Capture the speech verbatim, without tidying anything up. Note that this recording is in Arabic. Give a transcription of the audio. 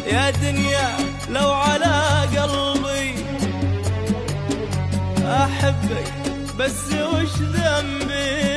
يا دنيا لو على قلبي أحبك بس وش ذنبي؟